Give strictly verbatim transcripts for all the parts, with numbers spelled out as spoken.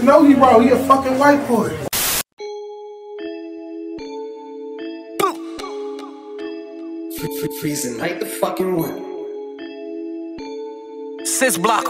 know he wrong. He a fucking white boy. Freezing like the fucking one. Sis blocker.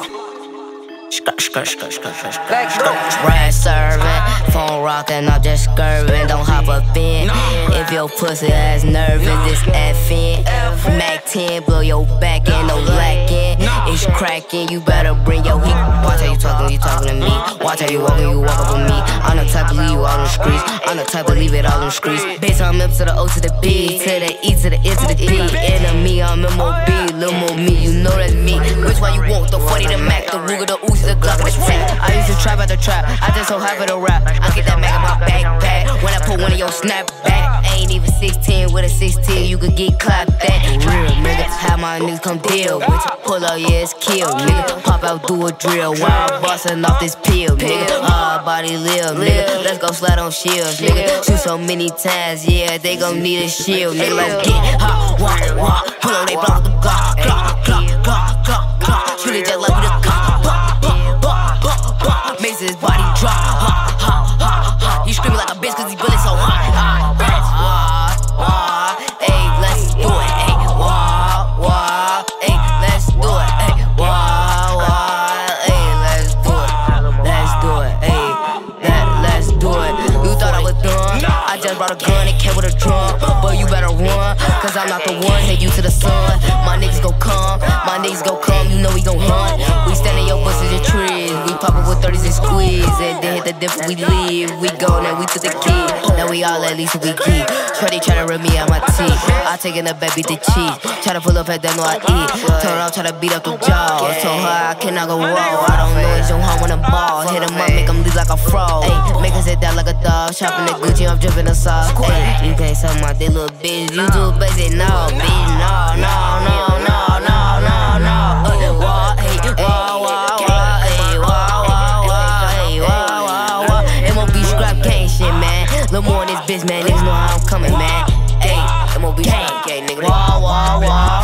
Ride serving, phone rocking, I'm just scurving. Don't hop up in. If your pussy ass nervous, this F in. Mac ten, blow your back in, no lacking. It's cracking, you better bring your heat. Watch how you talking, you talking to me. Watch how you walking, you walk up with me. I'm the type of leave you all in the streets. I'm the type of leave it all in the streets. Bitch, I'm up to the O to the B, to the E to the N to the D. Enemy, I'm M O B, Lil Mo me, you know that's me. Which one you want? The forty, the Mac, the Ruger, the Uzi, the Glock, and the Tech. I used to trap at the trap, I just so happy to rap. I get that Mac in my backpack when I put one of your snapback. I ain't even sixteen, with a sixteen, you could get clapped at. Real nigga, have my niggas come deal. Bitch, pull up, yeah, it's kill. Nigga, pop out, do a drill while I'm bustin' off this pill. Nigga, hard body live, nigga. Let's go slide on shields, nigga. Shoot so many times, yeah, they gon' need a shield. Nigga, let's get hot, walk, walk. Pull on they block with the Glock, Glock, Glock, Glock, Glock, Glock. Shoot it just like we the cop, pop, pop, pop, pop, pop. Makes his body drop, ha, ha, ha, ha. He screaming like a bitch cause he feelin' so hot, hot, hot, hot. Ayy, let's do it, ayy, wah, wah. Ayy, let's do it, ayy, wah, wah. Ayy, let's do it, let's do it, ayy, let, let's do it. You thought I was done? I just brought a gun, it came with a drum. But you better run, cause I'm not the one, hit you to the sun. My niggas gon' come, my niggas gon' come, you know we gon' hunt. We stand in your bushes and trees, we pop up with thirties and squeeze. And then hit the dip, we leave, we go, now we took the key. Now we all at least we keep. Shorty tryna rip me out my teeth, I taking the baby the cheese. Tryna pull up at that, know I eat. Turn around, tryna beat up the jaw. Told her I cannot go wrong, I don't know it's your home when the ball. Hit him up, make him leave like a fraud. Ay, make him sit down like a dog, shopping at Gucci, I'm dripping the sauce. Ay, you can't suck my dick, little bitch, you too basic, no, bitch, no, no, no, no, no, no, no. Uh, wah, hey, wah, wah, wah, hey, wah, wah, wah, hey, wah, wah, wah. M O B scrap gang shit, man. Little more in this bitch, man, niggas know how I'm coming, man. Hey, M O B scrap gang, nigga. Wah, wah, wah.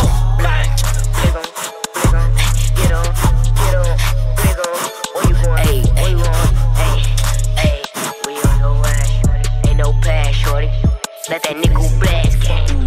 Let that nigga blast,